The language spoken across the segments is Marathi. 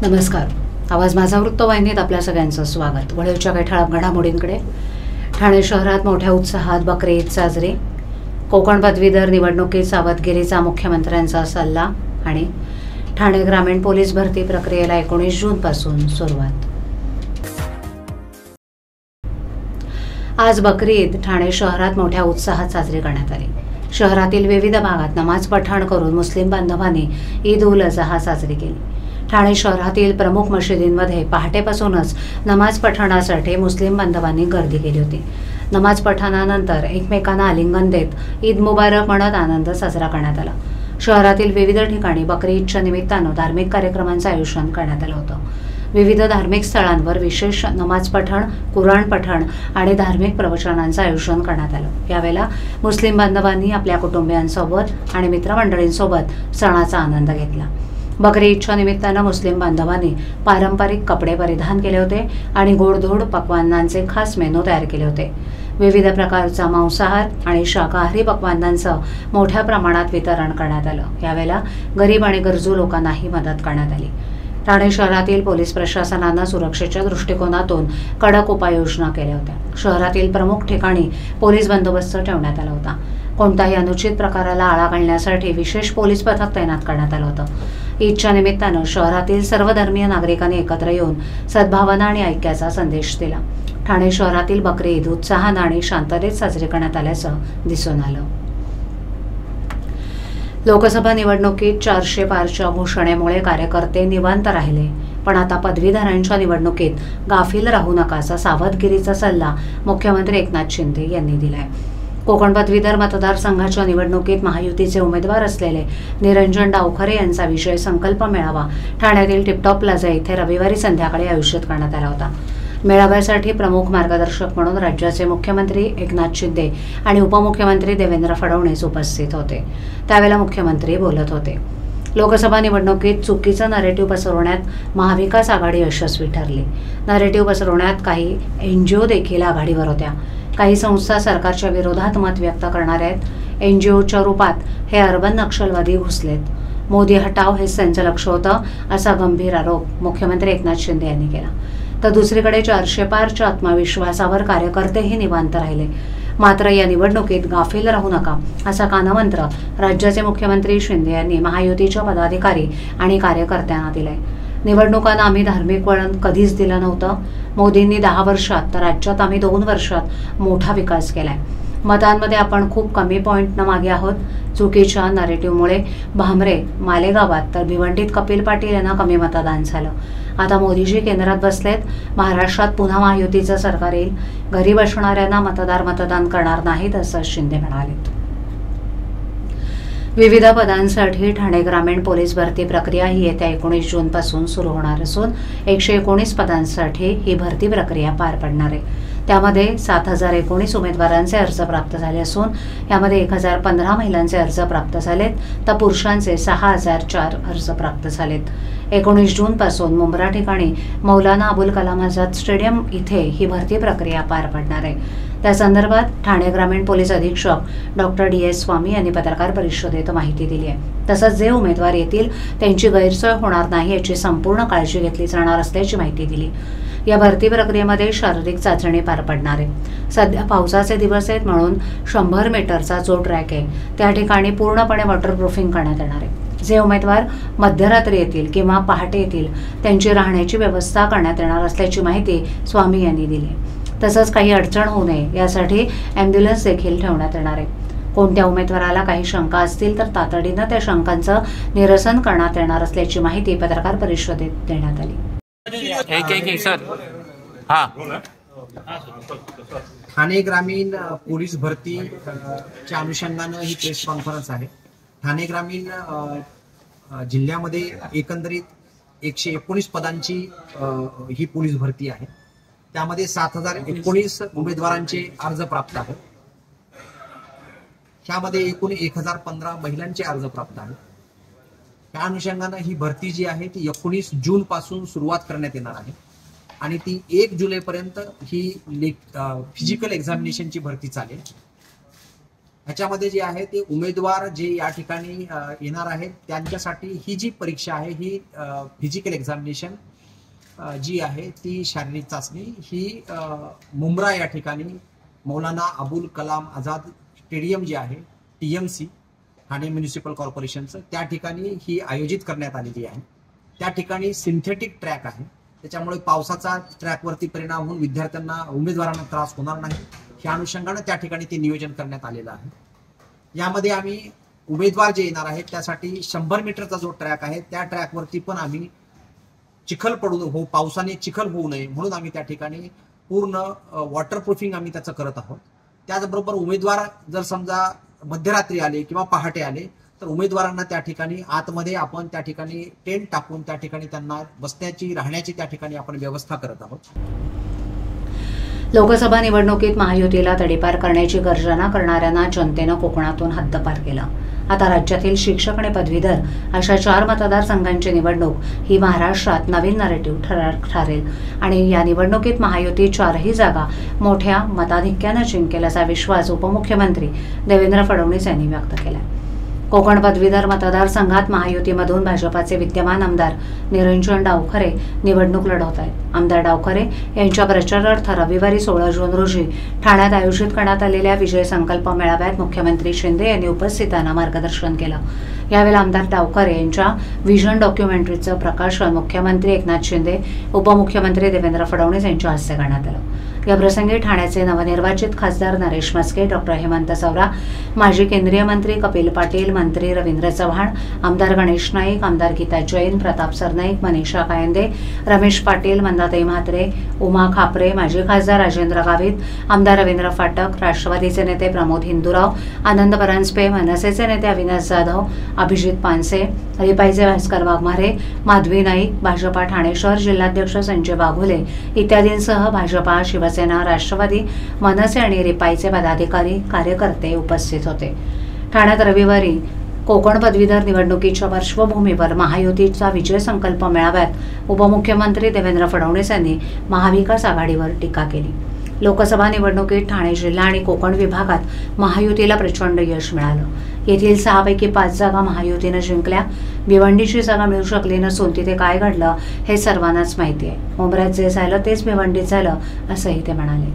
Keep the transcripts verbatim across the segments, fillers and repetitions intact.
नमस्कार. आवाज माझा वृत्तवाहिनीत आपल्या सगळ्यांचं स्वागत. वळीवच्या काही ठळक घडामोडींकडे. ठाणे शहरात मोठ्या उत्साहात बकरी ईद साजरी. कोकण पदवीधर निवडणुकीत सावधगिरीचा मुख्यमंत्र्यांचा सल्ला. आणि ठाणे ग्रामीण पोलीस भरती प्रक्रियेला एकोणीस जून पासून सुरुवात. आज बकरी ईद ठाणे शहरात मोठ्या उत्साहात साजरी करण्यात आली. शहरातील विविध भागात नमाज पठण करून मुस्लिम बांधवांनी ईद उल अजहा साजरी केली. ठाणे शहरातील प्रमुख मशिदींमध्ये पहाटेपासूनच नमाज पठणासाठी मुस्लिम बांधवांनी गर्दी केली होती. नमाज पठणानंतर एकमेकांना आलिंगन देत ईद मुबारक म्हणत आनंद साजरा करण्यात आला. शहरातील विविध ठिकाणी बकरी ईदच्या निमित्तानं धार्मिक कार्यक्रमांचं आयोजन करण्यात आलं होतं. विविध धार्मिक स्थळांवर विशेष नमाज पठण, कुराण पठण आणि धार्मिक प्रवचनांचं आयोजन करण्यात आलं. यावेळेला मुस्लिम बांधवांनी आपल्या कुटुंबियांसोबत आणि मित्रमंडळींसोबत सणाचा आनंद घेतला. बकरी ईदच्या निमित्तानं मुस्लिम बांधवांनी पारंपरिक कपडे परिधान केले होते आणि गोडधोड पक्वान्नांचे खास मेनू तयार केले होते. विविध प्रकारचा मांसाहार आणि शाकाहारी पक्वान्नांचं मोठ्या प्रमाणात वितरण करण्यात आलं. यावेळेला गरीब आणि गरजू लोकांनाही मदत करण्यात आली. ठाणे शहरातील पोलीस प्रशासनानं सुरक्षेच्या दृष्टिकोनातून कडक उपाययोजना केल्या होत्या. शहरातील प्रमुख ठिकाणी पोलीस बंदोबस्त ठेवण्यात आला होता. कोणत्याही अनुचित प्रकाराला आळा घालण्यासाठी विशेष पोलीस पथक तैनात करण्यात आलं होतं. ईदच्या निमित्तानं शहरातील सर्व धर्मीय नागरिकांनी एकत्र येऊन सद्भावना आणि ऐक्याचा संदेश दिला. ठाणे शहरातील बकरी ईद उत्साहानं आणि शांततेत साजरी करण्यात आल्याचं दिसून आलं. लोकसभा निवडणुकीत चारशे पारच्या घोषणेमुळे कार्यकर्ते निवांत राहिले, पण आता पदवीधरांच्या निवडणुकीत गाफील राहू नकाचा सावधगिरीचा सल्ला मुख्यमंत्री एकनाथ शिंदे यांनी दिलाय. कोकण पदवीधर मतदारसंघाच्या निवडणुकीत महायुतीचे उमेदवार असलेले निरंजन डावखरे यांचा विजय संकल्प मेळावा ठाण्यातील टिपटॉप प्लाझा येथे रविवारी संध्याकाळी आयोजित करण्यात आला होता. मेळाव्यासाठी प्रमुख मार्गदर्शक म्हणून राज्याचे मुख्यमंत्री एकनाथ शिंदे आणि उपमुख्यमंत्री देवेंद्र फडणवीस उपस्थित होते. त्यावेळेला मुख्यमंत्री बोलत होते. लोकसभा निवडणुकीत चुकीचं नरेटिव्ह पसरवण्यात महाविकास आघाडी यशस्वी ठरली. नरेटिव्ह पसरवण्यात काही एनजीओ देखील आघाडीवर होत्या. काही संस्था सरकारच्या विरोधात मत व्यक्त करणाऱ्या आहेत. एनजीओच्या रूपात हे अर्बन नक्षलवादी घुसलेत. मोदी हटाव हेच त्यांचं लक्ष होतं, असा गंभीर आरोप मुख्यमंत्री एकनाथ शिंदे यांनी केला. तर दुसरीकडे चारशे पारच्या आत्मविश्वासावर कार्यकर्तेही निवांत राहिले. मात्र या निवडणुकीत गाफील राहू नका असा कानमंत्र राज्याचे मुख्यमंत्री शिंदे यांनी महायुतीच्या पदाधिकारी आणि कार्यकर्त्यांना दिलाय. निवडणुकांना आम्ही धार्मिक वळण कधीच दिलं नव्हतं. मोदींनी दहा वर्षात तर राज्यात आम्ही दोन वर्षात मोठा विकास केलाय. मतांमध्ये आपण खूप कमी पॉईंटनं मागे आहोत. चुकीच्या नरेटिव्हमुळे भामरे, मालेगावात तर भिवंडीत कपिल पाटील यांना कमी मतदान झालं. आता मोदीजी केंद्रात बसलेत. महाराष्ट्रात पुन्हा महायुतीचं सरकार येईल. घरी बसणाऱ्यांना मतदार मतदान करणार नाहीत असं शिंदे म्हणाले. विविध पदांसाठी ठाणे ग्रामीण पोलीस भरती प्रक्रिया ही येत्या एकोणीस जून पासून सुरू होणार असून एकशे एकोणीस पदांसाठी ही भरती प्रक्रिया पार पडणार आहे. त्यामध्ये सात हजार एकोणीस उमेदवारांचे अर्ज प्राप्त झाले असून यामध्ये एक हजार पंधरा महिलांचे अर्ज प्राप्त झालेत, तर पुरुषांचे सहा हजार चार अर्ज प्राप्त झालेत. एकोणीस जून पासून मुंब्रा ठिकाणी मौलाना अबुल कलाम आझाद स्टेडियम इथे ही भरती प्रक्रिया पार पडणार आहे. त्या संदर्भात ठाणे ग्रामीण पोलीस अधीक्षक डॉक्टर डी एस स्वामी यांनी पत्रकार परिषदेत माहिती दिली आहे. तसंच जे उमेदवार येतील त्यांची गैरसोय होणार नाही याची संपूर्ण काळजी घेतली जाणार असल्याची माहिती दिली. या भरती प्रक्रियेमध्ये शारीरिक चाचणी पार पडणार आहे. सध्या पावसाचे दिवस आहेत म्हणून शंभर मीटरचा जो ट्रॅक आहे त्या ठिकाणी पूर्णपणे वॉटरप्रूफिंग करण्यात येणार आहे. जे उमेदवार मध्यरात्री येतील किंवा पहाटे येतील त्यांची राहण्याची व्यवस्था करण्यात येणार असल्याची माहिती स्वामी यांनी दिली. तसंच काही अडचण होऊ नये यासाठी ॲम्ब्युलन्स देखील ठेवण्यात येणार आहे. कोणत्या उमेदवाराला काही शंका असतील तर तातडीनं त्या शंकांचं निरसन करण्यात येणार असल्याची माहिती पत्रकार परिषदेत देण्यात आली. एक एक सर हा ठाणे ग्रामीण पोलीस भरतीच्या अनुषंगानं ही प्रेस कॉन्फरन्स आहे. ठाणे ग्रामीण जिल्ह्यामध्ये एकंदरीत एकशे एकोणीस पदांची ही पोलीस भरती आहे. त्यामध्ये सात हजार एकोणीस उमेदवारांचे अर्ज प्राप्त आहेत. ह्यामध्ये एकूण एक हजार पंधरा महिलांचे अर्ज प्राप्त आहेत. त्या अनुषंगानं ही भरती जी आहे ती एकोणीस जून पासून सुरुवात करण्यात येणार आहे आणि ती एक जुलै पर्यंत ही फिजिकल एक्झामिनेशनची भरती चालेल. ह्याच्यामध्ये जे आहे ते उमेदवार जे या ठिकाणी येणार आहेत त्यांच्यासाठी ही जी परीक्षा आहे ही फिजिकल एक्झामिनेशन जी आहे ती शारीरिक चाचणी ही मुंब्रा या ठिकाणी मौलाना अबुल कलाम आझाद स्टेडियम जे आहे T M C Thane municipal कॉर्पोरेशनचं त्या ठिकाणी ही आयोजित करण्यात आलेली आहे। त्या ठिकाणी सिंथेटिक ट्रॅक आहे, त्याच्यामुळे पावसाचा ट्रॅकवरती परिणाम होऊन विद्यार्थ्यांना उमेदवारांना त्रास होणार नाही या अनुषंगाने त्या ठिकाणी ते नियोजन करण्यात आलेलं आहे। यामध्ये आम्ही उमेदवार जे येणार आहेत त्यासाठी शंभर मीटरचा जो ट्रॅक आहे त्या ट्रॅकवरती पण आम्ही चिखल पडू हो पावसाने चिखल होऊ नये म्हणून आम्ही त्या ठिकाणी पूर्ण वॉटरप्रूफिंग आम्ही त्याचं करत आहोत। त्याचबरोबर उमेदवार जर समजा मध्यरात्री आले किंवा पहाटे आले तर उमेदवारांना त्या ठिकाणी आतमध्ये आपण त्या ठिकाणी टेंट टाकून त्या ठिकाणी त्यांना बसण्याची राहण्याची त्या ठिकाणी आपण व्यवस्था करत आहोत। लोकसभा निवडणुकीत महायुतीला तडीपार करण्याची गर्जना करणाऱ्यांना जनतेनं कोकणातून हद्दपार केलं। आता राज्यातील शिक्षक आणि पदवीधर अशा चार मतदारसंघांची निवडणूक ही महाराष्ट्रात नवीन नॅरेटिव्ह ठरेल आणि या निवडणुकीत महायुती चारही जागा मोठ्या मताधिक्यानं जिंकेल असा विश्वास उपमुख्यमंत्री देवेंद्र फडणवीस यांनी व्यक्त केला। कोकण पदवीधर मतदारसंघात महायुतीमधून भाजपाचे विद्यमान आमदार निरंजन डावखरे निवडणूक लढवत आहेत। आमदार डावखरे यांच्या प्रचारार्थ रविवारी सोळा जून रोजी ठाण्यात आयोजित करण्यात आलेल्या विजय संकल्प मेळाव्यात मुख्यमंत्री शिंदे यांनी उपस्थितांना मार्गदर्शन केलं। यावेळी आमदार डावखरे यांच्या व्हिजन डॉक्युमेंटरीचं प्रकाशन मुख्यमंत्री एकनाथ शिंदे, उपमुख्यमंत्री देवेंद्र फडणवीस यांच्या हस्ते करण्यात आलं। या प्रसंगी ठाण्याचे नवनिर्वाचित खासदार नरेश मस्के, डॉक्टर हेमंत सवरा, माजी केंद्रीय मंत्री कपिल पाटील, मंत्री रवींद्र चव्हाण, आमदार गणेश नाईक, आमदार गीता जैन, प्रताप सरनाईक, मनीषा कायंदे, रमेश पाटील, मंदाताई म्हात्रे, उमा खापरे, माजी खासदार राजेंद्र गावित, आमदार रवींद्र फाटक, राष्ट्रवादीचे नेते प्रमोद हिंदुराव, आनंद परांजपे, मनसेचे नेते अविनाश जाधव, अभिजित पानसे, रिपाईचे भास्कर वाघमारे, माधवी नाईक, भाजपा ठाणे शहर जिल्हाध्यक्ष संजय वाघोले इत्यादींसह भाजपा, शिवसेना, राष्ट्रवादी, मनसे आणि रिपाईचे पदाधिकारी, कार्यकर्ते उपस्थित होते। ठाण्यात रविवारी कोकण पदवीधर निवडणुकीच्या पार्श्वभूमीवर महायुतीचा विजय संकल्प मेळाव्यात उपमुख्यमंत्री देवेंद्र फडणवीस यांनी महाविकास आघाडीवर टीका केली। लोकसभा निवडणुकीत ठाणे जिल्हा आणि कोकण विभागात महायुतीला प्रचंड यश मिळालं। येथील सहापैकी पाच जागा महायुतीनं जिंकल्या। भिवंडीची जागा मिळू शकली नसून तिथे काय घडलं हे सर्वांनाच माहिती आहे। मुंब्र्यात जे झालं तेच भिवंडीत झालं असंही ते म्हणाले।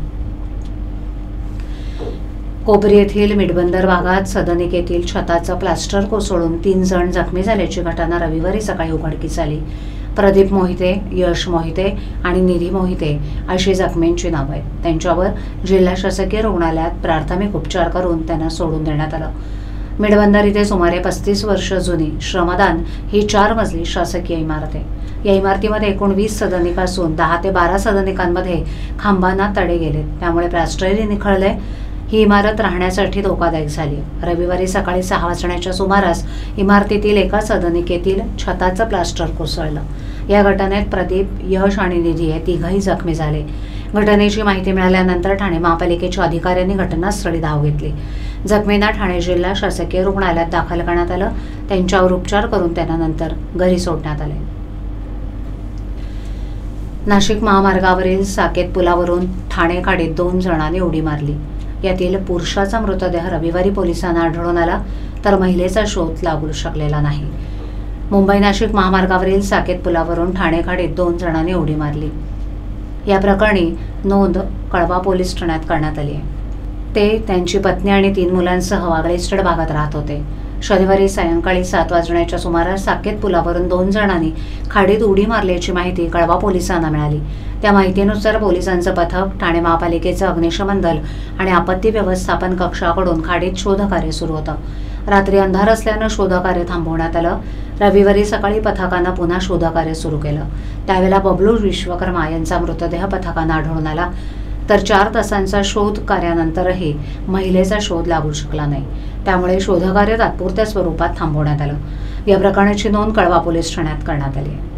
कोपरी येथील मिडबंदर भागात सदनिक येथील छताचं प्लास्टर कोसळून तीन जण जखमी झाल्याची घटना रविवारी सकाळी उघडकीस आली। प्रदीप मोहिते, यश मोहिते आणि निधी मोहिते अशी जखमींची नावं आहेत। त्यांच्यावर जिल्हा शासकीय रुग्णालयात प्राथमिक उपचार करून त्यांना सोडून देण्यात आलं। मिडबंदर इथे सुमारे पस्तीस वर्ष जुनी श्रमदान ही चार मजली शासकीय इमारत आहे। या इमारतीमध्ये एकूण वीस सदनिक असून दहा ते बारा सदनिकांमध्ये खांबांना तडे गेलेत, त्यामुळे प्लास्टरही निखळले। ही इमारत राहण्यासाठी धोकादायक झाली। रविवारी सकाळी सहा वाजण्याच्या सुमारास इमारतीतील एका सदनिकेतील छताचं प्लास्टर कोसळलं। या घटनेत प्रदीप, यश आणि निधी हे तिघही जखमी झाले। घटनेची माहिती मिळाल्यानंतर ठाणे महापालिकेच्या अधिकाऱ्यांनी घटनास्थळी धाव घेतली। जखमींना ठाणे जिल्हा शासकीय रुग्णालयात दाखल करण्यात आलं। त्यांच्यावर उपचार करून त्यांना नंतर घरी सोडण्यात आले। नाशिक महामार्गावरील साकेत पुलावरून ठाणे खाडीत दोन जणांनी उडी मारली। यातील पुरुषाचा मृतदेह रविवारी पोलिसांना आढळून आला, तर महिलेचा शोध लागू शकलेला नाही। मुंबई नाशिक महामार्गावरील साकेत पुलावरून ठाणे खाडीत दोन जणांनी उडी मारली। या प्रकरणी नोंद कळवा पोलीस ठाण्यात करण्यात आली आहे। ते त्यांची पत्नी आणि तीन मुलांसह वागळे इस्टेट भागात राहत होते। शनिवारी सायंकाळी सात वाजण्याच्या सुमारास साकेत पुलावरून दोन जणांनी खाडीत उडी मारल्याची माहिती कळवा पोलिसांना मिळाली। त्या माहितीनुसार पोलिसांचं पथक, ठाणे महापालिकेचं अग्निशमन दल आणि आपत्ती व्यवस्थापन कक्षाकडून खाडीत शोधकार्य सुरू होतं। रात्री अंधार असल्यानं शोधकार्य थांबवण्यात आलं। रविवारी सकाळी पथकानं पुन्हा शोधकार्य सुरू केलं। त्यावेळेला बबलू विश्वकर्मा यांचा मृतदेह पथकानं आढळून आला, तर चार तासांचा शोध कार्यानंतरही महिलेचा शोध लागू शकला नाही। त्यामुळे शोधकार्य तात्पुरत्या स्वरूपात थांबवण्यात आलं। या प्रकरणाची नोंद कळवा पोलीस ठाण्यात करण्यात आली आहे।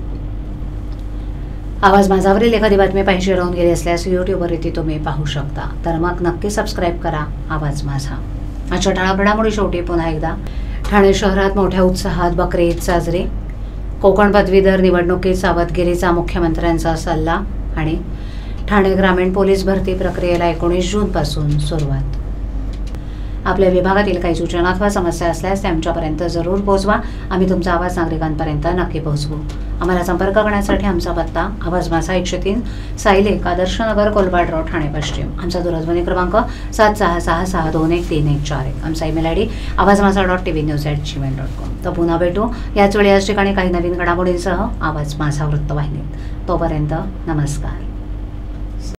आवाज माझावरील एखादी बातमी पाहिजे राहून गेली असल्यास यूट्यूबवर ती तुम्ही पाहू शकता, तर मग नक्की सबस्क्राईब करा आवाज माझा। आजच्या ठळक घडामोडी शेवटी पुन्हा एकदा ठाणे शहरात मोठ्या उत्साहात बकरी ईद साजरी, कोकण पदवीधर निवडणुकीत सावधगिरीचा मुख्यमंत्र्यांचा सल्ला आणि ठाणे ग्रामीण पोलीस भरती प्रक्रियेला एकोणीस जून पासून सुरुवात। आपल्या विभागातील काही सूचना अथवा समस्या असल्यास त्या आमच्यापर्यंत जरूर पोहोचवा. आम्ही तुमचा आवाज नागरिकांपर्यंत नक्की पोहोचवू. आम्हाला संपर्क करण्यासाठी आमचा पत्ता आवाज माझा एकशे तीन सायलेक आदर्शनगर कोलपाड रोड ठाणे पश्चिम. आमचा दूरध्वनी क्रमांक सात सहा सहा सहा दोन एक तीन एक चार एक. आमचा email I D Awaaz Majha dot T V news at Gmail dot com. तर पुन्हा भेटू याच वेळी याच ठिकाणी काही नवीन घडामोडींसह आवाज माझा वृत्तवाहिनीत. तोपर्यंत नमस्कार.